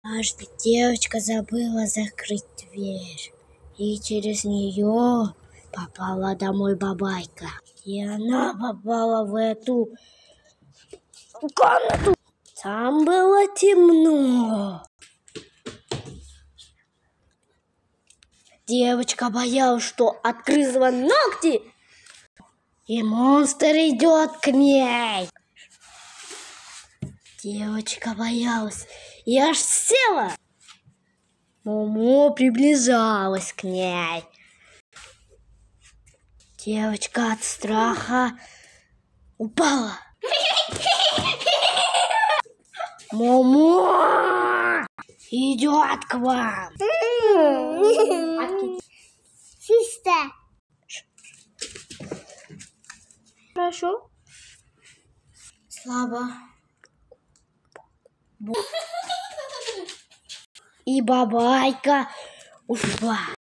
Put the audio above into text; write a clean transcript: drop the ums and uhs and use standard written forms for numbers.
Однажды девочка забыла закрыть дверь, и через нее попала домой бабайка. И она попала в эту комнату. Там было темно. Девочка боялась, что отгрызла ногти, и монстр идет к ней. Девочка боялась и аж села. Момо приближалась к ней. Девочка от страха упала. Момо идет к вам. Сестра. Хорошо. Слабо. И бабайка ушла.